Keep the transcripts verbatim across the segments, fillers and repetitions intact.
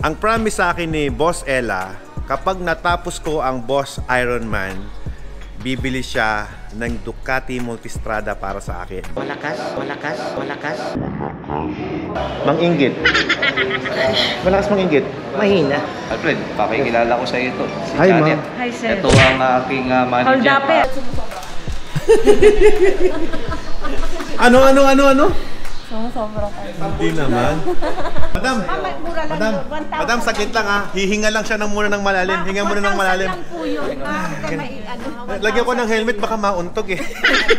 Ang promise sa akin ni Boss Ella, kapag natapos ko ang Boss Ironman, bibili siya ng Ducati Multistrada para sa akin. Malakas, malakas, malakas. Mang-inggit. Malakas mang-inggit. Mahina. Alfred, pakikilala ko sa iyo ito. Si Hi, Janet. ma'am. Hi, sir. Ito ang aking uh, manager. Hold up eh. Ano, ano, ano, ano? Sobra kayo. Hindi naman. Madam, madam, madam, saglit lang ha. Hihinga lang siya ng muna ng malalim. Hinga muna ng malalim. Lagyan ko ng helmet, baka mauntog eh.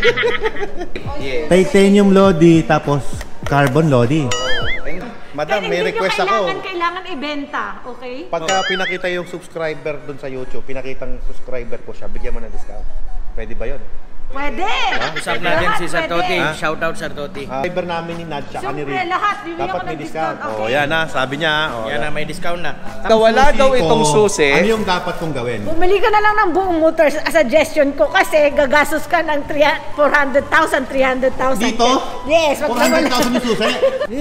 Titanium Lodi, tapos carbon Lodi. Madam, may request ako. Kailangan, kailangan ibenta, okay? Pagka pinakita yung subscriber dun sa YouTube, pinakitang subscriber ko siya, bigyan mo ng discount. Pwede ba yun? Pwede! Usap natin si Sartoti. Shout out Sartoti. Uh, Subscriber namin ni Nadja, Siyempre, kaniri. lahat. Bibigyan Dapat ko may ng discount. discount. Oh, Okay. yan na, sabi niya. Oh, Yan na, may discount na. Wala daw itong susi. Ano yung dapat kong gawin? Bumili ka na lang ng buong motor. Suggestion ko kasi gagastos ka ng four hundred thousand, three hundred thousand. Dito? Yes. four hundred thousand yung susi?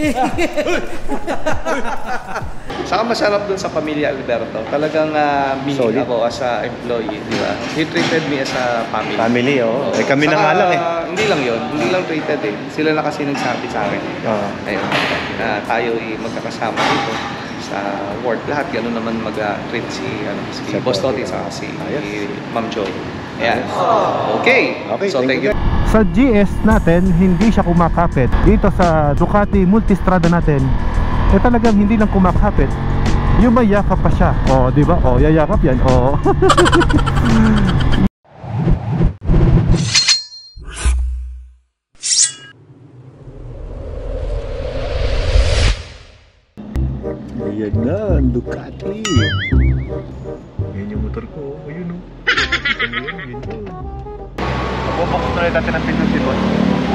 Saka masarap dun sa pamilya Alberto. Talagang uh, minute ako as a employee, di ba? He treated me as a family. Family, oh. Eh, kami na Saka, nga lang eh. Hindi lang yun. Hindi lang treated eh. Sila na kasi nagsabi sa akin. Oo. Ayun. Na tayo ay magkakasama dito sa work. Lahat gano'n naman mag-treat si, ano, si Si Boss Toti. Toti sa si Ayos. Ma'am Joy. Ayan. Okay. Okay, So thank thank you. you. Sa G S natin, hindi siya kumakapit. Dito sa Ducati Multistrada natin, eh talagang hindi lang kumakapit. Yung may yakap pa siya. O, di ba? O, yayakap yan. O. Ayan na, ang Ducati. Yan yung motor ko. Ayun o. Kita mo yan, yan yun. Pagpapakot na rin natin ang pintos si Boss.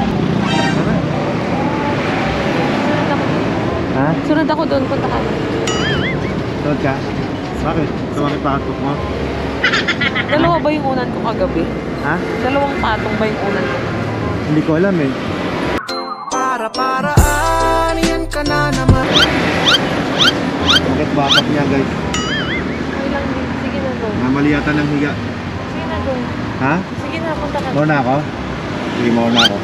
Ha? Sunod ako doon, punta ka. Sunod ka? Bakit? Sumakit pa katok mo? Dalawa ba yung unan ko kagabi? Ha? Dalawang patong ba yung unan ko? Hindi ko alam eh. Para-paraan, yan ka na naman. Bakit bakit niya guys? Okay lang din. Sige na doon. Namali yata ng higa. Sige na doon. Ha? Sige na, punta ka. Mauna ako? Sige, mauna ako.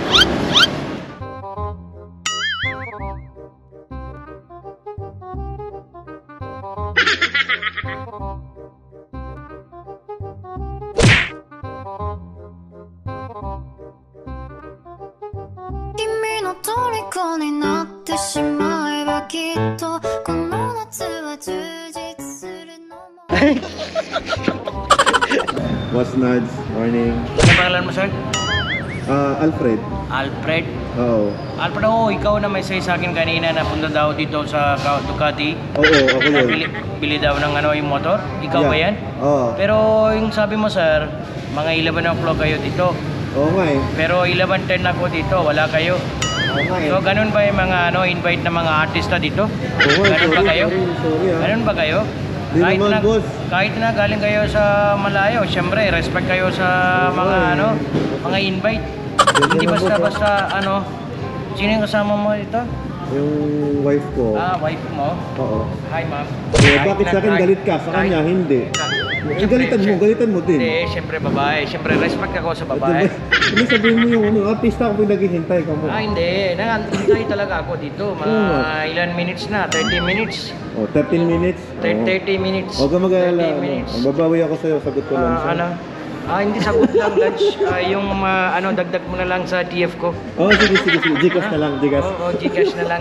What's Nads? Morning. Ano pangalan mo, sir? Ah, Alfred. Alfred. Oo. Alfred, oh, ikaw na may say sa akin kanina na punta daw dito sa Ducati. Oo, ako yun. Bili, bili daw ng ano yung motor. Ikaw Yeah. ba yan? Oo. Pero yung sabi mo, sir, mga eleven o'clock kayo dito. Oo nga eh. Pero eleven ten ako dito, wala kayo. Oo nga eh. So, ganun ba yung mga ano, invite na mga artista dito? Oo nga, Ganun ba sorry, kayo? sorry, sorry ah. Ganun ba kayo? Di Kahit naman, na, boss. kahit na galing kayo sa malayo, syempre, respect kayo sa Oo mga nga eh. ano, mga invite. Di Hindi naman, boss, ah. basta-basta ano, sino yung kasama mo dito? Yung wife ko. Ah, wife mo? Oo. Hi, ma'am. Eh, Kahit bakit na- sa akin kahit- galit ka? Sa kanya, kahit- hindi. Eh, galitan mo, galitan mo din. Hindi, syempre babae. Syempre, respect ako sa babae. Hindi sabihin mo yung ano, artista ako yung naghihintay ka mo. Ah, hindi. Nangantay talaga ako dito. Mga Oo. ilan minutes na? thirty minutes? Oh, thirteen minutes. Thir- Oo. thirty minutes. Huwag ka mag-alala. thirty Ano, minutes. ang babawi ako sa'yo, sagot ko lang. Ah, ano? Ah, hindi sagot lang, lunch. Ah, yung ah, ano, dagdag mo na lang sa T F ko. Oo, oh, sige, sige, sige. Gcash na lang, Gcash. Oo, oh, Gcash na lang.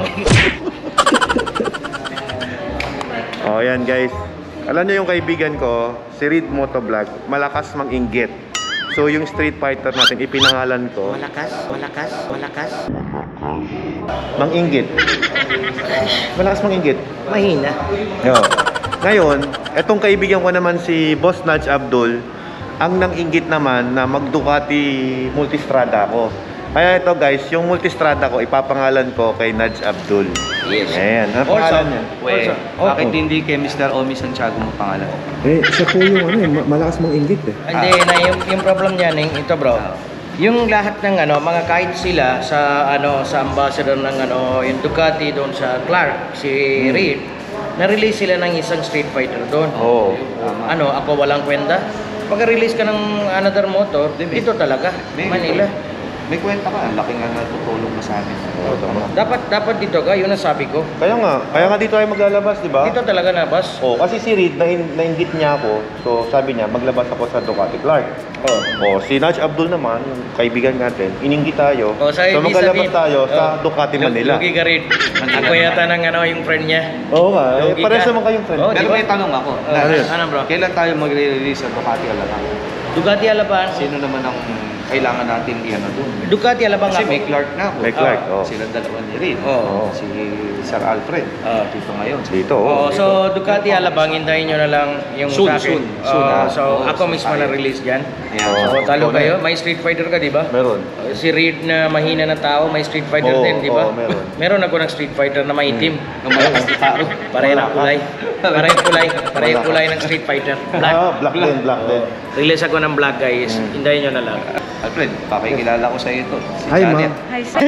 Oh, yan guys. Alam niyo yung kaibigan ko, si Reed Motovlog, malakas mang-inggit. So yung Street Fighter natin, ipinangalan ko, Malakas, malakas, malakas. mang-inggit. Malakas mang-inggit. Mahina. Yo. Ngayon, etong kaibigan ko naman si Boss Naj Abdul, ang nang-inggit naman na mag-Ducati Multistrada ako. Kaya ito guys, yung Multistrada ko, ipapangalan ko kay Naj Abdul. Yes. Ayan, ano Also, pangalan niya? wait, Also, bakit oh. hindi kay Mister Omi Santiago mo pangalan? Eh, siya po yung ano, eh, ma- malakas mang-inggit eh. Hindi, na yung, yung problem niya, Ning, ito bro. Yung lahat ng ano, mga kahit sila sa ano sa ambassador ng ano, yung Ducati doon sa Clark, si Reed. na-release sila ng isang Street Fighter doon. Oo. Ano, ako walang kwenta. Pag-release ka ng another motor, dito talaga, May- Manila. May kwenta ka, ang laki nga natutulong mo sa amin. Oo, tama. Dapat dapat dito ka, yun ang sabi ko. Kaya nga, kaya nga dito tayo maglalabas, di ba? Dito talaga na, boss. Oh, kasi si Reed, nain, nainggit niya ako. So, sabi niya, maglabas ako sa Ducati Clark. Oh. Oh, si Nudge Abdul naman, yung kaibigan natin, ininggit tayo. Oh, sa so, ibig maglalabas sabihin- tayo sa Oh. Ducati Lug- Manila. Lugi ka rin. Ako yata ng ano, yung friend niya. Oo nga, eh, Lugi pares ka. naman kayong friend. Oh, Pero di ba? may tanong ako. Oh, ano yun? ano, bro? Kailan tayo magre-release sa Ducati Alabang? Ducati Alabang. Sino naman ang kailangan natin i-ano doon? Ducati Alabang Kasi ako. may Clark na ako. May Clark, Ah, oh. Sila dalawa ni Reed. Oo. Si Sir Alfred. Ah. Dito ngayon. Dito, oh. Oh, so Ducati Alabang, hintayin nyo na lang yung Soon, sa akin. soon, soon, Oh, ah. so Oo, ako soon mismo tayo. na-release dyan. Yeah. So Oo. talo Oo, kayo. May Street Fighter ka, di ba? Meron. Uh, Si Reed na mahina na tao, may Street Fighter Oo, din, di ba? oo, meron. Meron ako ng Street Fighter na maitim. Yung malakas na tao. Pareho Wala ng ka. kulay. Pareho kulay. Pareho Wala ka. kulay ng Street Fighter. Black. Ah, black din, black din. Release ako ng black, guys. Mm. Hintayin nyo na lang. Alfred, pakikilala ko sa iyo ito. Si Hi, Janet. ma'am. Hi, sir.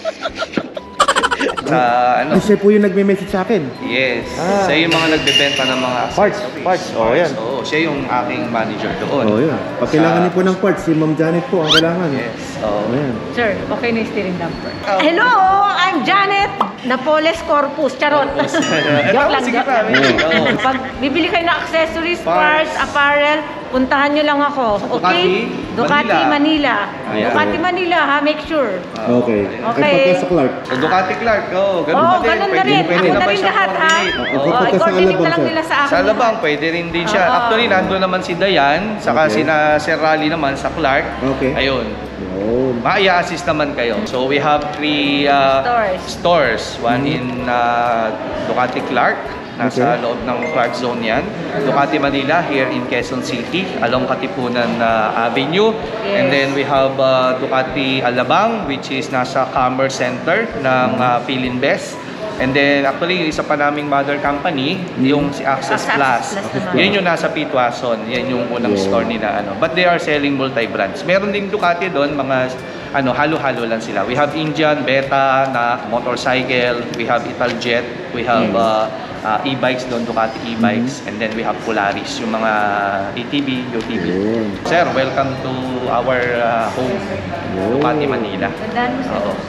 Sa ano? Siya po yung nagme-message sa akin. Yes. Ah. Siya yung mga nagbebenta ng mga Parts, accessories. parts. Oh, yan. Oo, siya yung aking manager doon. Oh, yun. Pag kailangan Sa- niyo po ng parts, si Ma'am Janet po ang kailangan. Yes. Oo. Oh, yan. Sir, okay na yung steering number. Hello, I'm Janet Napoles Corpus. Charot. Joke lang, Sige joke pa. lang. Oo. Pag bibili kayo ng accessories, Parts. parts, apparel, puntahan nyo lang ako. Okay? Ducati, Ducati, Manila. Ayan. Ducati, Manila, ha? Make sure. Okay. Okay. Eh, pagka sa Clark. So, Ducati Clark, oo. Ganun Oo, pa din. ganun na Pwede- rin. pwede Ako na ba rin siya lahat, ha? coordinate? Oo. Oo, Pagka sa i-coordinate na Alabang, lang sir. nila sa akin. Sa Alabang, pwede rin din siya. Oo. Actually, nandun naman si Dayan, saka Okay. sina Sir Rally naman sa Clark. Okay. Ayun. Yun. Maia-assist naman kayo. So, we have three uh, Stores. stores. One in uh, Ducati Clark. Nasa Okay. loob ng Clark Zone yan. Ducati Manila here in Quezon City along Katipunan uh, Avenue. And Yes. then we have uh, Ducati Alabang which is nasa Commerce Center ng uh, Philinvest. And then actually yung isa pa naming mother company, yung si Access Access Plus. Plus naman. Yan yung nasa Pitwason. Yan yung unang Yeah. store nila ano. But they are selling multi-brands. Meron ding Ducati doon, mga ano, halo-halo lang sila. We have Indian, Beta na motorcycle, we have Italjet, we have uh, uh, e-bikes doon, Ducati e-bikes, and then we have Polaris, yung mga A T V, U T V. Yun. Sir, welcome to our uh, home, Ducati Manila. Tandaan mo, sir. Oo.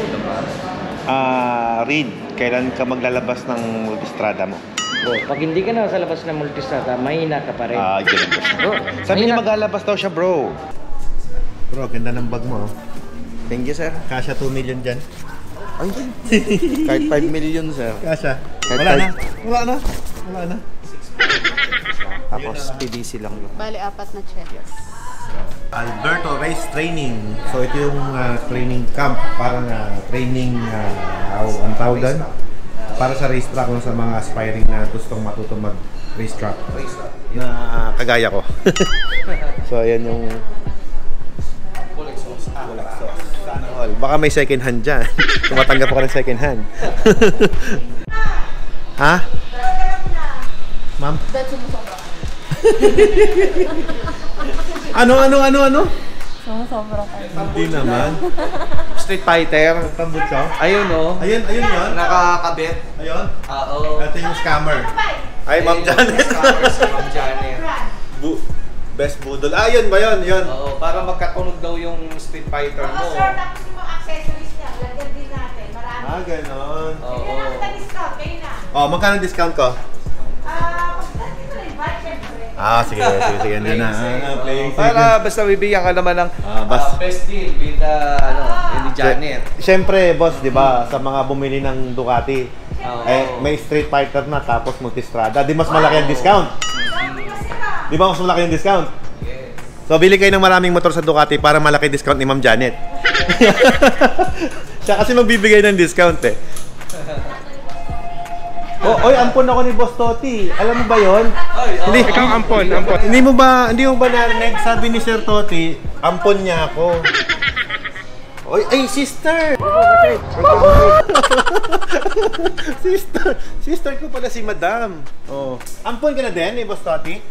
Ah, Reed, kailan ka maglalabas ng multistrada mo? Oh, pag hindi ka na sa labas ng multistrada, mahina ka pa rin. Ah, ganun ba siya? Oh, Sabi niya mahina- maglalabas daw siya, bro. Bro, ganda ng bag mo. oh. Thank you, sir. Kasha two million dyan. Ay, kahit five million, sir. Kasha. Kahit Wala na. five- Wala na. Wala na. Tapos, P D C lang yun. Bali, apat na check. Alberto Race Training. So ito yung uh, training camp, parang uh, training uh, ang tawag doon? Para sa racetrack no, sa mga aspiring na gustong matutong mag racetrack. Na ah, kagaya ko. So, ayan yung... Full exhaust. Full exhaust. Sana all. Baka may second hand dyan. Tumatanggap ka ng second hand. Ha? Ma'am? Ano, ano, ano, ano? Sumusobra kayo. Hindi naman. Street Fighter. Tambot ka? Ayun, oh. Ayun, ayun yun. Nakakabit. Ayun. Oo. Ito yung scammer. Ay, Ma'am Janet. Si Ma'am Janet. Bu best budol. Ah, yun ba yun? Yun. Oo, para magkatunog daw yung Street Fighter mo. tapos yung mga accessories niya, lagyan din natin. Marami. Ah, ganon. Oo. discount, kayo na. Oh, magkano discount ko? Ah, pag dito na invite, syempre. Ah, sige, sige, sige. Yan na. Ah, playing safe. Para basta bibigyan ka naman ng Ah, bas- ah, best deal with uh, ano, with the Janet. Siyempre, boss, di ba, sa mga bumili ng Ducati, Oo. eh, may Street Fighter na tapos multistrada. Di mas malaki ang discount. Di ba mas malaki yung discount? Yes. So, bili kayo ng maraming motor sa Ducati para malaki discount ni Ma'am Janet. Siya kasi magbibigay ng discount eh. Oh, oy, ampon ako ni Boss Toti. Alam mo ba 'yon? Ay, oh. Hindi, ikaw ampon, ampon. Hindi mo ba, hindi mo ba narinig sabi ni Sir Toti, ampon niya ako. Oy, ay sister. sister, sister ko pala si Madam. Oh. Ampon ka na din ni Boss Toti?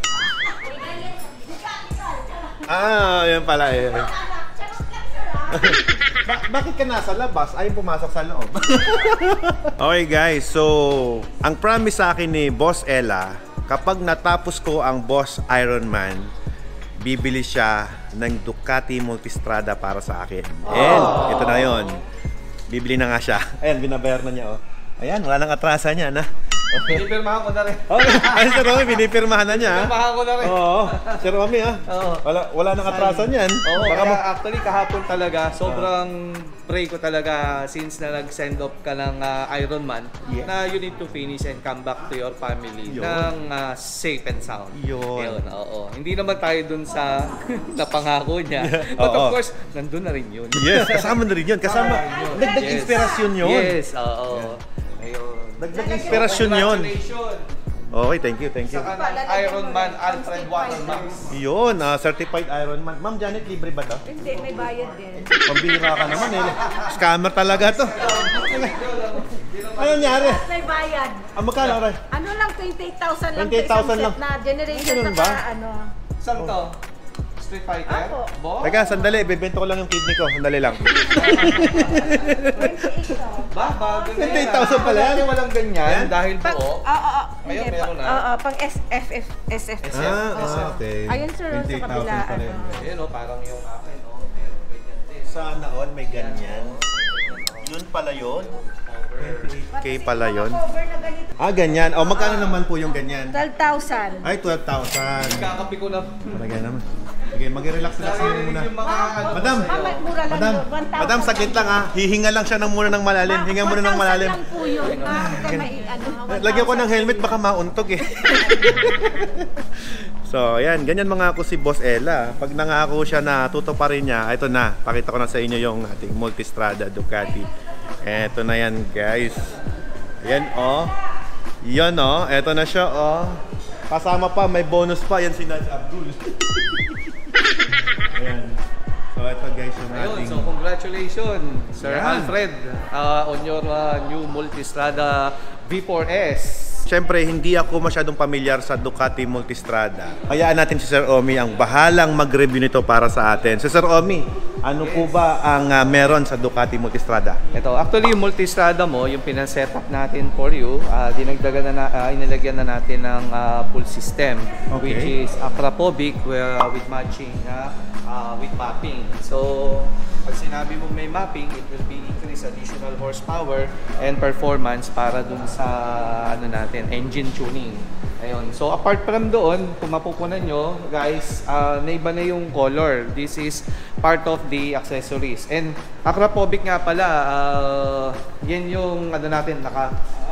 Ah, yan pala eh. Ba- bakit ka nasa labas? Ayaw pumasok sa loob. Okay guys, so ang promise sa akin ni Boss Ella, kapag natapos ko ang Boss Ironman, bibili siya ng Ducati Multistrada para sa akin. And ito na yon. Bibili na nga siya. Ayan, binabayar na niya oh. Ayan, wala nang atrasan niya na. Okay. Pinipirmahan ko na rin. Okay. Ay, Sir Romy, binipirmahan na niya. Pinipirmahan ko na rin. Oo. Sir Romy, ha? Oo. Wala, wala nang atrasan yan. Oo, Baka kaya ma- actually kahapon talaga, sobrang pray ko talaga since na nag-send off ka ng uh, Ironman Yeah. na you need to finish and come back to your family Yun. ng uh, safe and sound. Yun. oo. Hindi naman tayo dun sa napangako niya. Yeah. But Oo. of course, nandun na rin yun. Yes, kasama na rin yun. Kasama, dagdag Yes. inspirasyon yun. Yes, oo. Ayun. Dagdag inspirasyon yun. Congratulations Okay, thank you, thank you. sa kanang Ironman Alfred Watermax. Yun, ah, certified Ironman. Ma'am Janet, libre ba to? Hindi, may bayad din. Pambira ka naman eh. Scammer talaga to. Ano nangyari? May bayad. Ah, magkano rin? Ano lang, twenty-eight thousand lang. twenty-eight thousand isang lang. set na generation Ganun na ba? ano. Saan to? Street Fighter? Ako. Bo? Teka, sandali. Bibento ko lang yung kidney ko. Sandali lang. Ba, bago na yan. twenty-eight thousand pala yan. Dati walang ganyan Yan? dahil Pang, buo. oo, oo. Ngayon Hindi, meron pa- na. Oo, pang S F F, S F. Ah, ah, okay. Ayun, sir, sa twenty-eight thousand kabila, pala yun. ano. Ayun o, parang yung akin o. Meron ganyan din. Sana all may ganyan. Yun pala yun. twenty-eight K pala yun. Cover na ganito. Ah, ganyan. O, magkano naman po yung ganyan? twelve thousand. Ay, twelve thousand. Kakapi ko na. Palagay naman. Sige, mag-relax relax lang muna. Yung mga ano. Madam, Ma'am, mura lang madam, yun. one thousand. madam, saglit lang ha. Hihinga lang siya ng muna ng malalim. Hinga muna ng malalim. one thousand lang po yun. Ah, kaya may, ano, Lagyan ko ng helmet, baka mauntog eh. So, ayan, ganyan mga ako si Boss Ella. Pag nangako siya na tutuparin niya, ito na, pakita ko na sa inyo yung ating Multistrada Ducati. Ito na yan, guys. Ayan, oh. Yan, oh. Ito na siya, oh. Kasama pa, may bonus pa. Yan si Naj Abdul. Ayan. So, ito guys yung Ayun, ating... so congratulations, Sir Yan. Alfred, uh, on your uh, new Multistrada V four S. Siyempre, hindi ako masyadong pamilyar sa Ducati Multistrada. Hayaan natin si Sir Omi ang bahalang mag-review nito para sa atin. So, Sir Omi, ano po ba ang uh, meron sa Ducati Multistrada? Ito, actually yung Multistrada mo, yung pinaset-up natin for you, uh, dinagdagan na, na uh, inilagyan na natin ng uh, full system, Okay. which is Akrapovic uh, with matching uh, uh, with mapping. So, pag sinabi mo may mapping, it will be increase additional horsepower and performance para dun sa ano natin, engine tuning. Ayun. So apart from doon, kung mapupunan nyo, guys, uh, naiba na yung color. This is part of the accessories. And Akrapovic nga pala, uh, yan yung ano natin, naka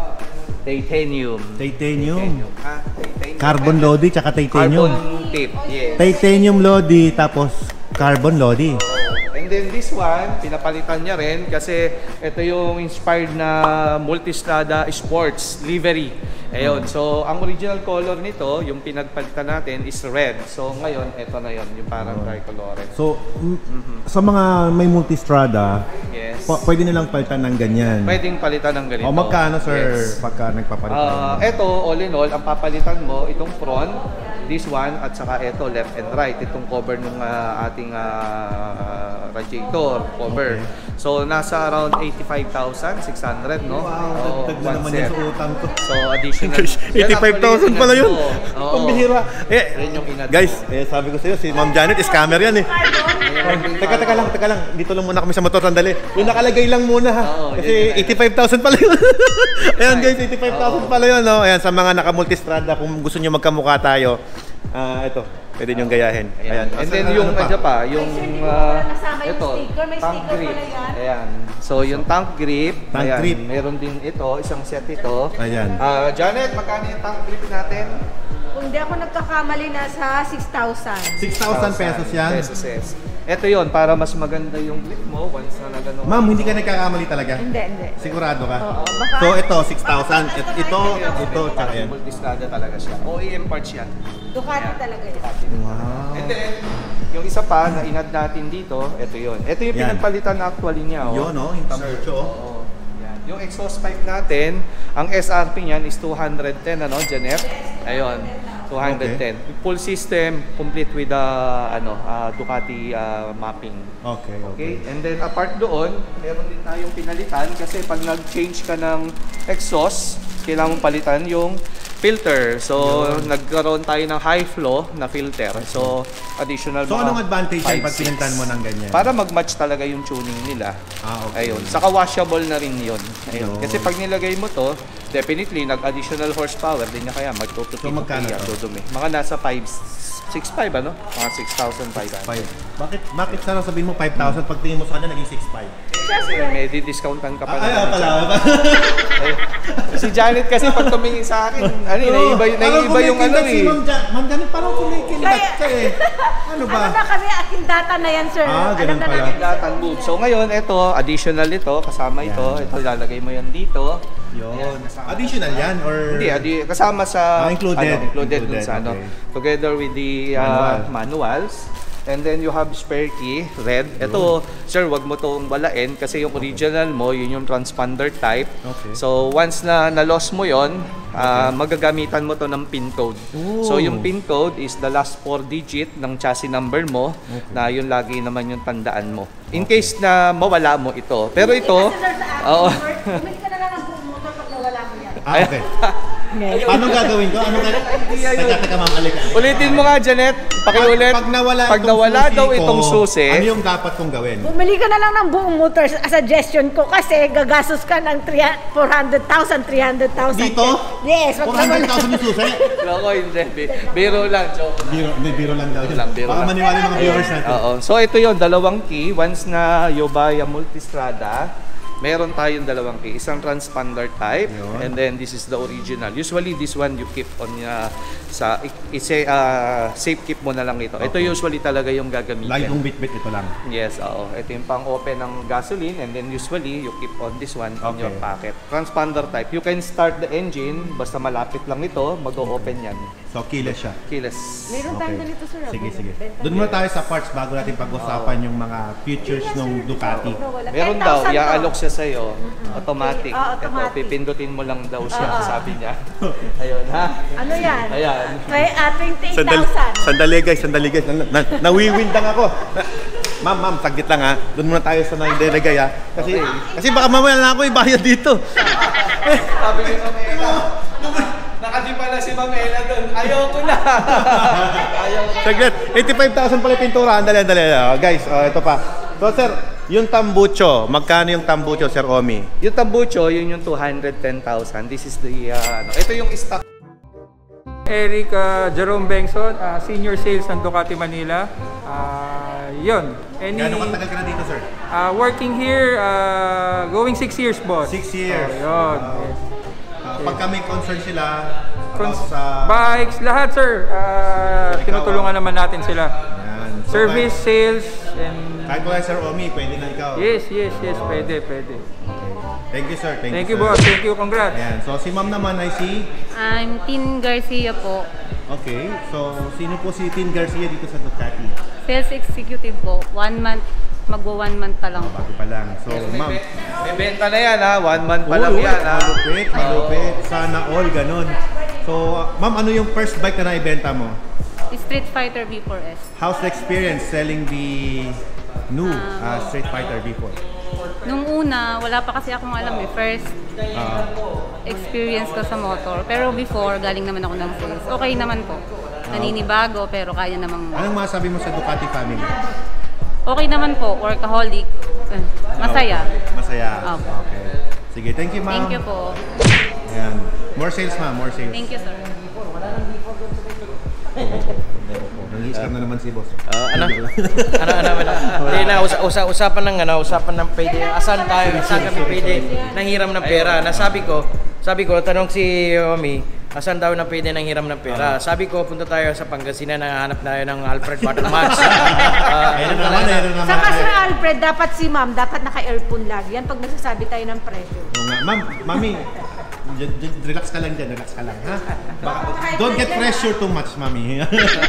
titanium. Titanium. Ah, titanium. Carbon Lodi tsaka titanium. Carbon tape, yes. Titanium Lodi tapos carbon Lodi. And then this one, pinapalitan niya rin kasi ito yung inspired na Multistrada Sports livery. Ayun, so ang original color nito, yung pinagpalitan natin is red. So ngayon, ito na yon, yung parang tricolore. So, m- sa mga may Multistrada, Yes. pa- pwede nilang palitan ng ganyan. Pwedeng palitan ng ganito. O magkano, sir, Yes. pagka nagpapalitan? Ah, ito, all in all, ang papalitan mo, itong front, this one, at saka ito, left and right. Itong cover ng ating ah, radiator cover. Okay. So, nasa around eighty-five thousand six hundred, no? Wow, dagdag na one naman set. yan sa utang ko. So, additional. eighty-five thousand pala yun. Oo. Pambihira. Eh, Yan yung inad guys, mo. eh, sabi ko sa iyo, si Ma'am Janet, scammer yan eh. Teka, teka lang, teka lang. Dito lang muna kami sa motor, sandali. Yung nakalagay lang muna ha. Oo, Kasi yun, yun. eighty-five thousand pala yun. Ayan guys, eighty-five thousand pala yun. No? Ayan, sa mga naka-multistrada, kung gusto nyo magkamukha tayo, ah, ito, pwede nyo gayahin. Ayan. And then Ano yung pa? ano pa, yung Ay, sir, di ko ah, wala nasama yung ito, sticker. May tank sticker grip. pala yan. Ayan. So yung tank grip, Tank ayan, grip. meron din ito, isang set ito. Ayan. Ah, Janet, magkano yung tank grip natin? Kung di ako nagkakamali, nasa six thousand. six thousand pesos yan. Pesos, yes. Ito yon para mas maganda yung grip mo once na nagano. Ma'am, hindi ka nagkakamali talaga? Hindi, hindi. Sigurado ka? Oo, baka- So ito, six thousand. Ito, ito, ito, tsaka yan. Multistrada talaga siya. O E M parts yan. Ducati talaga yun. Wow. And then, yung isa pa na inad natin dito, ito yon. Ito yung Yan. pinagpalitan na actually niya. Oh. Yun, no? Yung tambucho. oh. Oo. Yan. Yung exhaust pipe natin, ang S R P niyan is two hundred ten, ano, Janep? Ayun. two ten. Full system, complete with the ano, uh, Ducati uh, mapping. Okay, okay. Okay? And then apart doon, meron din tayong pinalitan kasi pag nag-change ka ng exhaust, kailangan mong palitan yung filter. So, Yun. nagkaroon tayo ng high flow na filter. So, additional So, mga anong advantage yan five, pag six. pinuntan mo ng ganyan? Para mag-match talaga yung tuning nila. Ah, okay. Ayun. Saka washable na rin yun. Ayun. Yun. Kasi pag nilagay mo to, definitely, nag-additional horsepower din niya kaya magtutupi. So, magkano to? Dudumi. Mga nasa five, six five ano? Mga six thousand five hundred. five. Bakit, bakit sana sabihin mo five thousand pag tingin mo sa kanya naging six five? Kasi may di-discountan ka pa. Ah, ay, naman ah, pala. dyan. Ay, si Janet kasi pag tumingin sa akin, ano, eh, naiiba, naiiba yung ano Si eh. Ma'am Ja- Ma'am Janet, parang kumikindat Kaya- ka eh. Ano ba? Ano na kami, aking data na yan, sir. Ah, Alam ganun na pala. namin. Datan move. So ngayon, ito, additional ito, kasama ito. Ito, lalagay mo yan dito. Yun. Additional yan or? Hindi, adi, kasama sa Ah, included. ano, included, dun Included, sa ano. okay. Together with the uh, Manual. manuals. And then you have spare key, red. Ito, sir, wag mo tong balain kasi yung original mo, yun yung transponder type. Okay. So once na na-loss mo yon, ah, magagamitan mo to ng pin code. Ooh. So yung pin code is the last four digit ng chassis number mo, na yun lagi naman yung tandaan mo. In case na mawala mo ito. Pero ito, Kasi, sir, sa akin, oo. bumili ka na lang ng buong motor pag nawala mo yan. Ah, okay. Paano gagawin ko? Ano gagawin? Teka, teka, ma'am, alika. Ulitin mo nga, Janet. Pakiulit. Pag, pag nawala, Pag itong nawala susi daw ko, itong susi, ano yung dapat kong gawin? Bumili ka na lang ng buong motor. A suggestion ko kasi gagastos ka ng four hundred thousand, three hundred thousand. Dito? Yes. Wag four na hundred wala. thousand yung susi? Loko, hindi. Bi- Biro lang, joke. Biro, hindi, biro lang daw. Biro lang, biro Baka lang. maniwala yung mga viewers natin. Oo. So ito yung dalawang key. Once na you buy a Multistrada, meron tayong dalawang key. Isang transponder type, Yun. and then this is the original. Usually this one you keep on uh, sa isa uh, safe keep mo na lang ito. Ito Okay. usually talaga yung gagamitin. Lagi kong bit-bit ito lang. Yes, oo. Ito yung pang-open ng gasoline, and then usually you keep on this one in your Okay. pocket. Transponder type. You can start the engine, basta malapit lang ito, mag-o-open yan. So, keyless siya. Keyless. Meron Okay. tayong ganito, sir. Sige, sige. Benta Doon muna tayo sa parts bago natin pag-usapan yung mga features ng Ducati. Meron ten daw, thousand iaalok to. siya sa'yo. Automatic. Ah, automatic. Ito, pipindutin mo lang daw siya, Ah. sabi niya. Ayun, ha? Ano yan? Ayan. May uh, twenty-eight Sandali, thousand. sandali guys, sandali guys. Na, na, nawiwindang ako. Na, ma'am, ma'am, saglit lang ha. Doon muna tayo sa nagdelegay ha. Kasi, kasi baka mamaya na ako ibayad dito. Sabi ni Ma'am Ella, nakadi pala si Ma'am Ella doon. Ayoko na. Ayoko. Saglit, eighty-five thousand pala yung pintura. Andali, andali. Oh, guys, oh, ito pa. So sir, yung tambucho, magkano yung tambucho, Sir Omi? Yung tambucho, yun yung two hundred ten thousand. This is the, uh, ano, ito yung stock. Eric uh, Jerome Bengson, uh, Senior Sales ng Ducati Manila. Uh, yun. Any, Gano'ng katagal ka na dito, sir? uh, working here, uh, going six years, boss. Six years. Oh, yun. Wow. Yes. Ah, pagka may concern sila about Cons- sa... Bikes, lahat, sir. Uh, tinutulungan naman natin sila. Yan. So, Service, sales, and... Kahit wala, Sir Omi, pwede na ikaw. Yes, yes, yes. Pwede, pwede. Okay. Thank you, sir. Thank, Thank you, you, sir. boss. Thank you. Congrats. Ayan. So, si ma'am naman ay si... I'm Tin Garcia po. Okay. So, sino po si Tin Garcia dito sa Ducati? Sales executive po. One month, magwa one month pa lang po. Bago pa lang. So, ma'am. May benta na yan, ha? One month pa lang Uy, yan, ha? malupit, malupit. Sana all, ganun. So, uh, ma'am, ano yung first bike na naibenta mo? Street Fighter V four S. How's the experience selling the new uh, Street Fighter V four? Nung una, wala pa kasi akong alam eh. First Uh, experience ko sa motor. Pero before, galing naman ako ng sales. Okay naman po. Naninibago, pero kaya namang... anong masabi mo sa Ducati family? Okay naman po. Workaholic. Eh, Masaya. Masaya. Opo. Okay. Sige, thank you, ma'am. Thank you po. Ayan. More sales, ma'am. More sales. Thank you, sir. Nang-scam na naman si boss. Ah, ano? ano, ano, ano? Hindi na, usa, usa, usapan ng ano, usapan ng pwede. Asan tayo? Saan kami pwede nanghiram ng pera? Nasabi ko, sabi ko, tanong si Omi, asan daw na pwede nanghiram ng pera? Sabi ko, punta tayo sa Pangasinan, nanghahanap tayo ng Alfred Watermans. Uh, Ayun na naman, ayun na naman. Saka Sir Alfred, dapat si ma'am, dapat naka-earphone lagi. Yan pag nagsasabi tayo ng presyo. Oo nga. Ma'am, mami, j- j- relax ka lang dyan, relax ka lang, ha? Baka, don't get pressure too much, mami.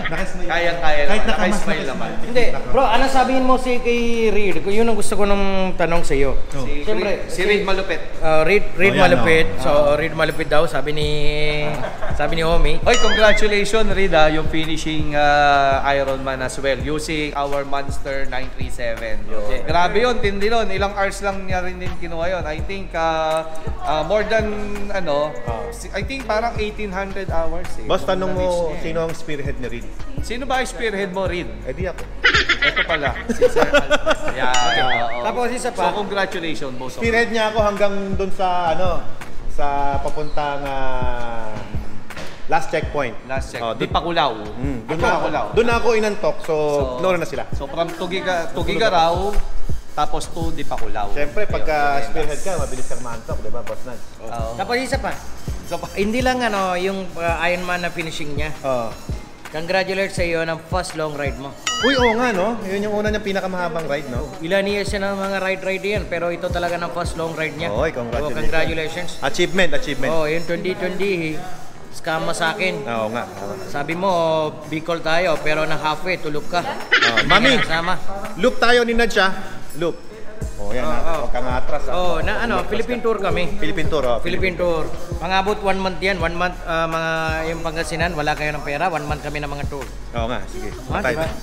Nakasmile. Kayang-kaya Kahit naman. nakamas, Nakasmile naman. Hindi, bro, ano sabihin mo si kay Reed? Yun ang gusto ko nung tanong sa iyo. Si, Siyempre, si Reed Malupit. Uh, Reed, Reed Oh, yan, Malupit. oh. So, Reed Malupit daw, sabi ni sabi ni Omi. Oy, congratulations Reed ah, yung finishing uh, Ironman as well using our Monster nine three seven. Okay. Grabe yun, tindi nun. Ilang hours lang niya rin din kinuha yun. I think uh, uh, more than ano, si- I think parang eighteen hundred hours eh. Boss, Nung tanong mo, na-reach niya eh. sino ang spearhead ni Reed? Sino ba ang spearhead mo, Reed? Eh di ako. Ito pala, si Sir Alfred. Yeah, oo. Tapos isa pa. So congratulations, boss. Spearhead niya ako hanggang dun sa ano, sa papuntang ah, last checkpoint. Last check. Oh, Di dun- pa kulaw. Mm, Di doon pa na, kulaw. doon na ako inantok, so, So- ignore na sila. So from Tugiga, Tugigaraw, tapos to Di pa kulaw. Siyempre, pagka Ayun, spearhead last. ka, mabilis kang mantok, di ba, Boss Nats? Oo. Tapos isa pa. So, hindi lang ano, yung uh, Ironman na finishing niya. Oh. Congratulations sa iyo ng first long ride mo. Uy, oo nga, no? Yun yung una niyang pinakamahabang ride, no? Ilan years na ng mga ride-ride yan, pero ito talaga ng first long ride niya. Oy, congratulations. Oh, congratulations. Achievement, achievement. Oh, yung twenty twenty, scam mo sa akin. Oo nga. Sabi mo, Bicol tayo, pero na halfway, tulog ka. Oh, Hindi Mami, ka nasama. loop tayo ni Nadja. Loop. Oh, yan, Oo, ha? oo. Huwag kang atras, ha? Oh, na ano, Philippine tour kami. Philippine Tour, oh. Philippine tour. Pangabot one month yan. One month, ah, mga yung Pangasinan, wala kayo ng pera. One month kami ng mga tour. Oo nga, sige. Ah, Tayo. diba?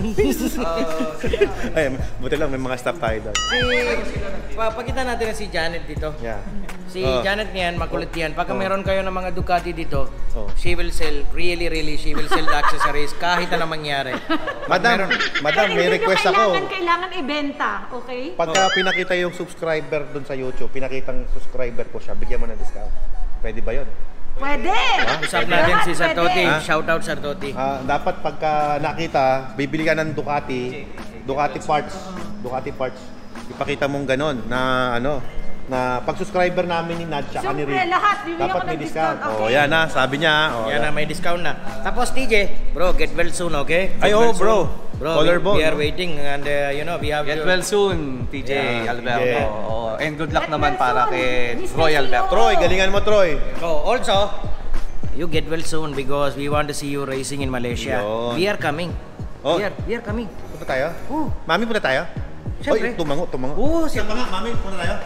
Ay, buti lang, may mga staff tayo doon. si, papakita natin na si Janet dito. Yeah. Si Oh. Janet niyan, makulit yan. Pagka Oh. meron kayo ng mga Ducati dito, Oh. she will sell, really, really, she will sell the accessories kahit na mangyari. Madam, madam, may request ako. Kailangan, kailangan ibenta, okay? Pagka pinakita yung subscriber doon sa YouTube, pinakitang subscriber ko siya, bigyan mo ng discount. Pwede ba yun? Pwede. Usap Pwede natin lahat, si Sartoti. pwede. Shout out Sartoti. Ah, dapat pagka nakita, bibili ka ng Ducati, Ducati parts, Ducati parts. Ipakita mong ganon na ano, na pag subscriber namin ni Nad tsaka ni Siyempre, Rick, lahat, bibigyan dapat ko may ng discount. discount, Oh, okay. yan na, sabi niya. Oh, Yan na, may discount na. Tapos T J, bro, get well soon, okay? Get Ay, well oh, bro. soon. Bro, we, Collarbone, we are no? waiting and uh, you know, we have Get to- well soon, T J Yeah, Alberto. yeah. Oo. And good luck Get naman well para soon, kay Mister Troy C E O. Alberto. Troy, galingan mo, Troy. Oh, also, you get well soon because we want to see you racing in Malaysia. Yun. We are coming. Oh. We are, we are coming. Punta tayo? Oh. Mami, punta tayo? Siyempre. Oy, tumango, tumango. Oh, si Saan ba nga, Mami? Punta tayo?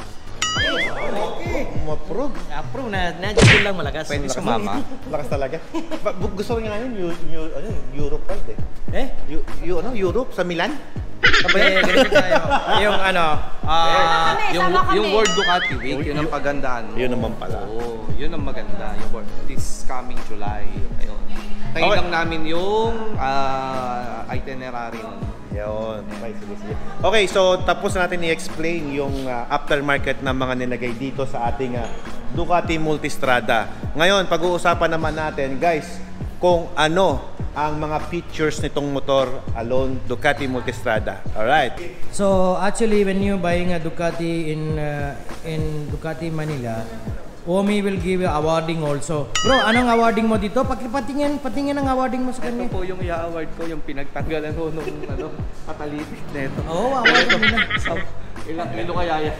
Okay. Maprog. Approve na, nandiyan lang malakas. Pwede Lakas sumama. Lakas talaga. Ba- bu- Gusto ko niya ngayon, Eu- Eu- ano, Europe ride eh. Eh? Eu- Eu- ano, Europe? Sa Milan? Sabay, ganito tayo. Yung ano, ah, Kami, Yung, sama kami. yung World Ducati Week, yun ang pagandaan mo. Yun naman pala. Oo, yun ang maganda. Yung World, this coming July. Ayun. Tayo Okay. lang namin yung ah, itinerary nun. Yun. Okay, sige, sige. Okay, so tapos na natin i-explain yung uh, aftermarket na mga nilagay dito sa ating uh, Ducati Multistrada. Ngayon, pag-uusapan naman natin, guys, kung ano ang mga features nitong motor alone Ducati Multistrada. Alright. So actually, when you buying a Ducati in uh, in Ducati Manila, Omi will give you awarding also. Bro, anong awarding mo dito? Pati patingin, patingin ang awarding mo sa Ito kanya. po yung i-award ko, yung pinagtanggalan ko nung ano, katalitik na ito. Oo, oh, awarding mo na. So, ilang kilo kaya yan?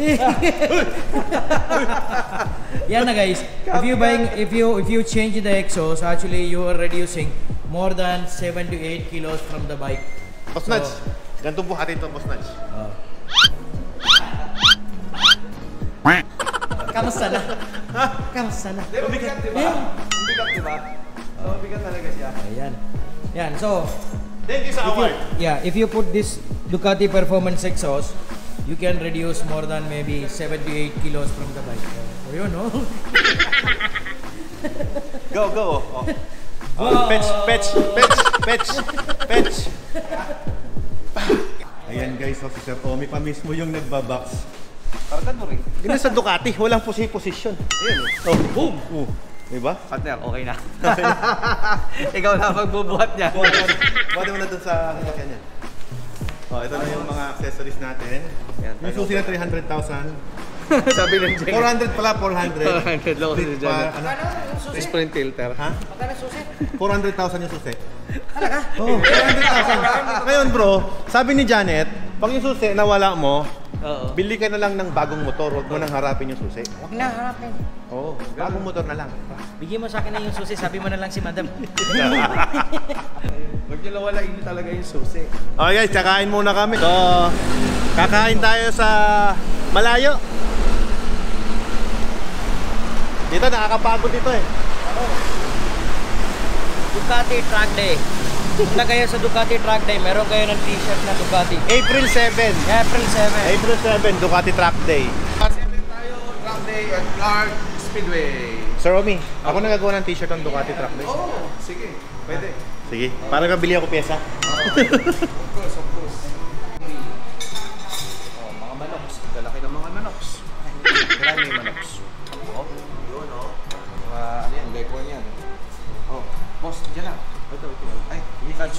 Yan na guys. If you buying, if you if you change the exhaust, actually you are reducing more than seven to eight kilos from the bike. Boss Nudge. Ganito po atin ito, Boss Nudge. Kamusta na? Kamusta na? Mabigat, di ba? Mabigat, di ba? So, mabigat talaga siya. Ayan. Yan. So, Thank you sa if you, award. yeah, if you put this Ducati Performance exhaust, you can reduce more than maybe seven to eight kilos from the bike. So, yun, no? Go, go. Oh. Oh, fetch, fetch, fetch, fetch, fetch. Ayan guys, so si Sir Omi pa mismo yung nagbabox. Parang mo rin. Ganun sa Ducati, walang posi position. Ayan. Oh, boom. Oh. Diba? Partner, okay na. Ikaw na magbubuhat niya. Buwate mo na dun sa sasakyan niya. Oh, ito na yung mga accessories natin. Yan, Yung susi na three hundred thousand. Sabi ng Jake. four hundred pala, four hundred. four hundred lang Split si pa, Janet. ano? Sprint filter. Ha? Magkano susi? four hundred thousand yung susi. Talaga? Oo, four hundred thousand. Ngayon bro, sabi ni Janet, pag yung susi nawala mo, Oo. bili ka na lang ng bagong motor, huwag mo nang harapin yung susi. Huwag na, harapin. Oo, bagong motor na lang. Bigyan mo sa akin na yung susi, sabi mo na lang si madam. Huwag niyo lawalain talaga yung susi. Okay guys, kakain muna kami. So, kakain tayo sa malayo. Dito, nakakapagod dito eh. Ducati Track Day. Punta kayo sa Ducati Track Day, meron kayo ng t-shirt na Ducati. April seven. April seven. April seven, Ducati Track Day. Pasipin tayo, Track Day at Clark Speedway. Sir Omi, ako nagagawa ng t-shirt ng Ducati Track Day. Oo, oh, sige. Pwede. Sige, para mabili ako pyesa. Of course, of course. Oh, mga manoks. Galaki ng mga manoks. Marami yung manoks. Oh, yun oh. Mga, ano yan, lekon yan. Oh, boss, dyan na. Ito, ito. Ay, hindi catch.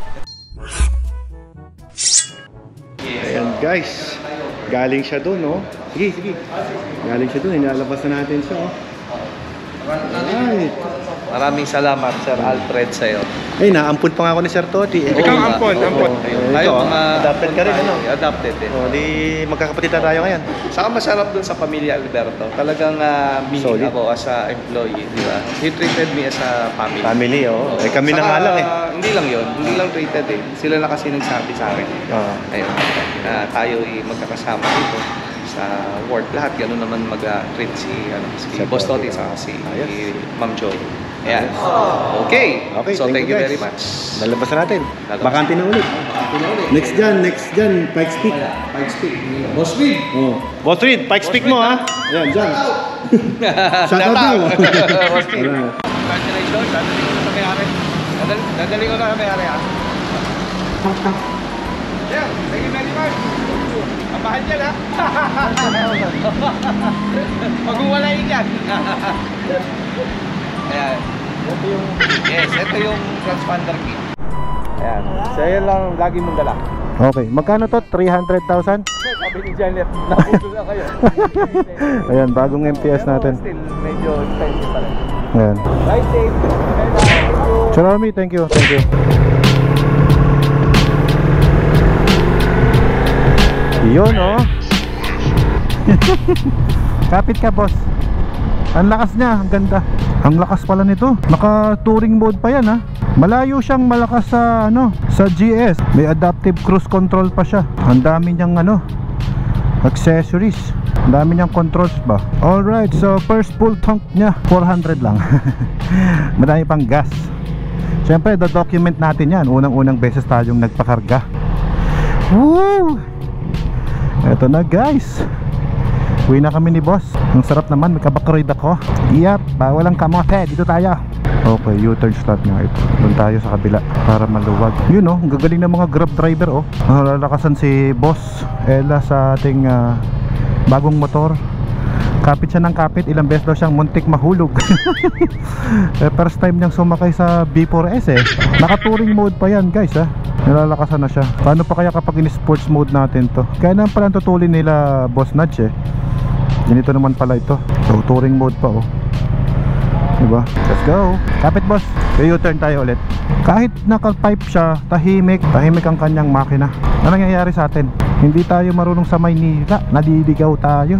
Ayan guys, galing siya doon, no? Sige, sige. Galing siya doon, inalabas na natin siya, oh. Alright. Maraming salamat, Sir Alfred, sa'yo. Ay, naampun pa nga ako ni Sir Toti. Eh. Ikaw ampon, ampon. Tayo, mga adapted ka rin, ano? Adapted din. O, di magkakapatid na tayo ngayon. Saka masarap dun sa pamilya Alberto. Talagang uh, meaning Solid. ako as a employee, di ba? He treated me as a family. Family, oh. Eh, kami na Saka, nga lang, eh. Hindi lang yun. Hindi lang treated eh. Sila na kasi nagsabi sa akin. Oo. Ayun. Uh, tayo ay magkakasama dito sa work. Lahat ganun naman mag-treat si, ano, si Sir Boss Toti. Toti sa si Ayos. Ma'am Joy. Ayan. Okay. Okay, So thank, you guys. very much. Lalabas na natin. Lalabas. Bakante na ulit. Next dyan, next dyan, Pikes Peak. Pikes Peak. Boss Reed. Oh. Boss Reed, Pikes Peak mo, ha? Ayan, dyan. Shout out daw. Boss Reed. Alright. Congratulations. Dadali ko na sa may-ari. Dadali, dadali ko na sa may-ari, ha? Yeah, thank you very much. Ang mahal yan, ha? Mag-uwalayin yan. Ayan. Ito yung... Yes, ito yung transponder kit. Ayan. So, yan lang lagi mong dala. Okay, magkano to? three hundred thousand? Sabi ni Janet, naputo na kayo. Ayan, bagong M T S natin. Still, medyo expensive pa rin. Ayan. Ride safe. Thank you. Sir Omi, thank you, thank you. Yun, oh. Kapit ka, boss. Ang lakas niya, ang ganda. Ang lakas pala nito. Naka touring mode pa yan, ha. Malayo siyang malakas sa ano, sa G S. May adaptive cruise control pa siya. Ang dami niyang ano, accessories. Ang dami niyang controls ba. Alright, so first full tank niya four hundred lang. Madami pang gas. Siyempre, document natin yan. Unang-unang beses tayong nagpakarga. Woo! Eto na, guys. Uwi na kami ni boss. Ang sarap naman, may kabakroid ako. Yep, bawal ang kamote. Dito tayo. Okay, U-turn start nga ito. Doon tayo sa kabila para maluwag. Yun, oh, ang gagaling ng mga grab driver, oh. Nalalakasan si boss Ella sa ating uh, bagong motor. Kapit siya ng kapit. Ilang beses daw siyang muntik mahulog. eh, first time niyang sumakay sa B four S, eh. Naka-touring mode pa yan, guys, ah. Nalalakasan na siya. Paano pa kaya kapag in-sports mode natin to? Kaya naman pala tutulin nila Boss Nudge, eh. Ganito naman pala ito. So, touring mode pa, oh. Diba? Let's go. Kapit, boss. U-turn tayo ulit. Kahit naka-pipe siya, tahimik. Tahimik ang kanyang makina. Ano nangyayari sa atin? Hindi tayo marunong sa Maynila. Naliligaw tayo.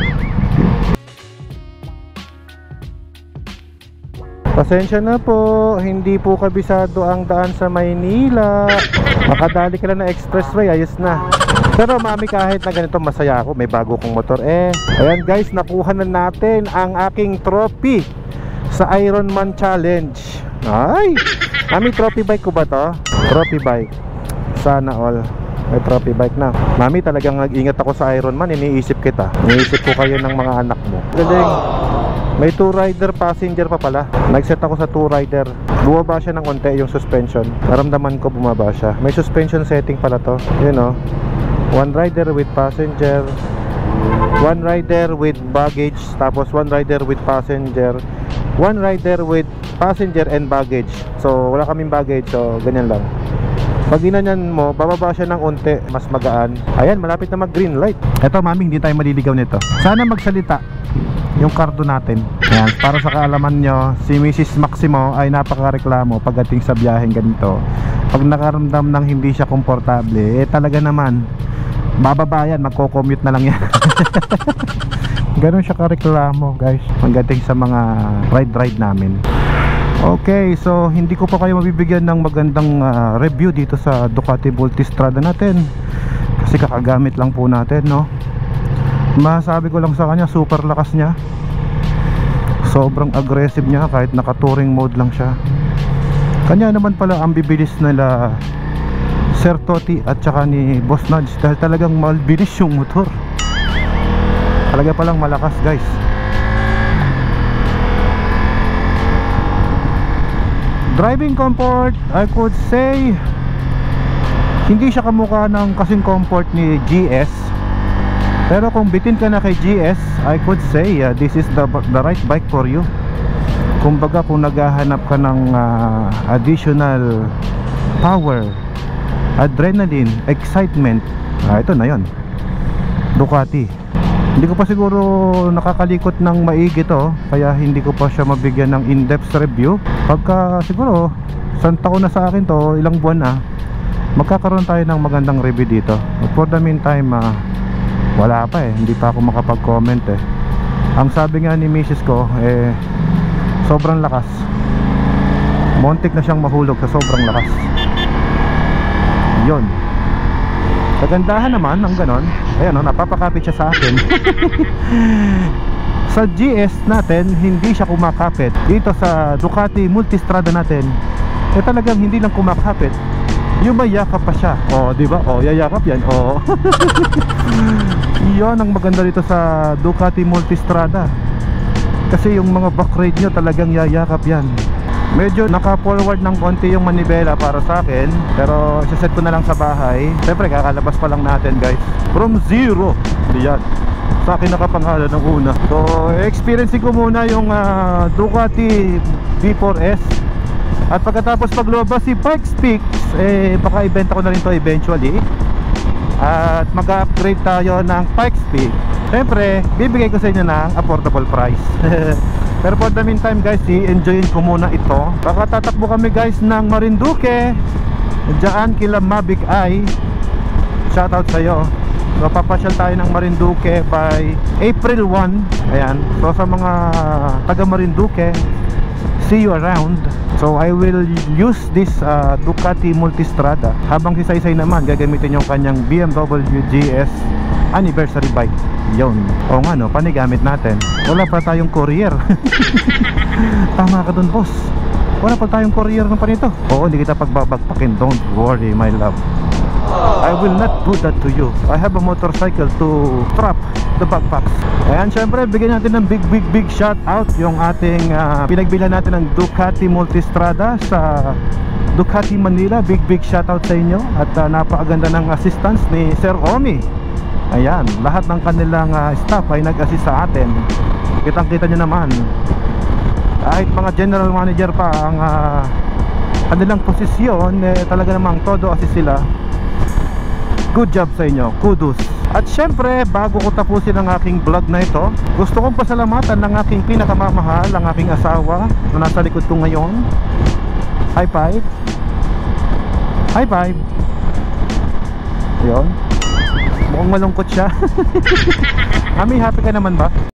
Pasensya na po, hindi po kabisado ang daan sa Maynila. Makadali ka lang na expressway, ayos na. Pero mami, kahit na ganito masaya ako, may bago kong motor. Eh, ayan guys, nakuha na natin ang aking trophy sa Ironman Challenge. Ay, mami, trophy bike ko ba to? Trophy bike. Sana all. May trophy bike na. Mami, talagang nag-ingat ako sa Ironman. Iniisip kita. Iniisip ko kayo ng mga anak mo. Galing. May two rider passenger pa pala. Nag-set ako sa two rider. Bumaba siya ng konti yung suspension. Naramdaman ko bumaba siya. May suspension setting pala to. Yun o. One rider with passenger, one rider with baggage, tapos one rider with passenger, one rider with passenger and baggage. So wala kaming baggage, so ganyan lang. Pag ginanyan mo, bababa siya ng unti, mas magaan. Ayan, malapit na mag green light. Eto mami, hindi tayo maliligaw nito. Sana magsalita yung kardo natin. Ayan, para sa kaalaman nyo, si Missus Maximo ay napakareklamo pagdating sa biyaheng ganito. Pag nakaramdam ng hindi siya komportable, eh talaga naman bababa yan, magko-commute na lang yan. Ganun siya kareklamo guys pagdating sa mga ride-ride namin. Okay, so hindi ko pa kayo mabibigyan ng magandang uh, review dito sa Ducati Multistrada natin kasi kakagamit lang po natin, no? Masabi ko lang sa kanya, super lakas niya, sobrang aggressive niya kahit naka touring mode lang siya. Kanya naman pala ang bibilis nila Sir Toti at saka ni Boss Nudge dahil talagang malbilis yung motor. Talaga palang malakas guys. Driving comfort, I could say hindi siya kamukha ng kasing comfort ni G S. Pero kung bitin ka na kay G S, I could say uh, this is the, the right bike for you. Kumbaga kung naghahanap ka ng uh, additional power, adrenaline, excitement, ah, ito na yon, Ducati. Hindi ko pa siguro nakakalikot ng maigi to, kaya hindi ko pa siya mabigyan ng in-depth review. Pagka siguro isang taon na sa akin to, ilang buwan na, magkakaroon tayo ng magandang review dito. But for the meantime, uh, wala pa eh, hindi pa ako makapag-comment eh. Ang sabi nga ni misis ko eh, sobrang lakas, montik na siyang mahulog sa sobrang lakas. Yun. Kagandahan naman ng ganon, ayan o, napapakapit siya sa akin. Sa G S natin, hindi siya kumakapit. Dito sa Ducati Multistrada natin, eh talagang hindi lang kumakapit, yung may yakap pa siya. O, di ba? O, yayakap yan. O. Yun ang maganda dito sa Ducati Multistrada. Kasi yung mga back ride nyo talagang yayakap yan. Medyo naka-forward ng konti yung manibela para sa akin, pero isaset ko na lang sa bahay. Siyempre kakalabas pa lang natin guys, from zero. Diyan, sa akin nakapangalan ng una. So experiencing ko muna yung uh, Ducati V four S. At pagkatapos paglobas si Pikes Peaks, eh baka ibenta ko na rin to eventually. At mag-upgrade tayo ng Pikes Peak. Siyempre bibigay ko sa inyo ng affordable price. Pero for the meantime guys, i-enjoyin ko muna ito. Baka tatakbo kami guys ng Marinduque, diyan kila Mavic Eye. Shoutout sa'yo. So papasyal tayo ng Marinduque by April first. Ayan, so sa mga taga Marinduque, see you around. So I will use this uh, Ducati Multistrada. Habang si Saysay naman gagamitin yung kanyang B M W G S anniversary bike. Yun. O nga no, panigamit natin. Wala pa tayong courier. Tama ka dun boss, wala pa tayong courier ng panito. Oo, hindi kita pagbabagpakin. Don't worry my love, I will not do that to you. I have a motorcycle to strap the backpacks. Ayan, syempre bigyan natin ng big big big shout out yung ating uh, pinagbilan natin ng Ducati Multistrada sa Ducati Manila. Big big shout out sa inyo. At uh, napakaganda ng assistance ni Sir Omi. Ayan, lahat ng kanilang uh, staff ay nag-assist sa atin. Kitang kita nyo naman, kahit mga general manager pa ang uh, kanilang posisyon, eh, talaga namang todo assist sila. Good job sa inyo, kudos. At syempre, bago ko tapusin ang aking vlog na ito, gusto kong pasalamatan ng aking pinakamamahal, ang aking asawa na nasa likod ko ngayon. High five. High five. Yun. Mukhang malungkot siya. Mami, happy ka naman ba?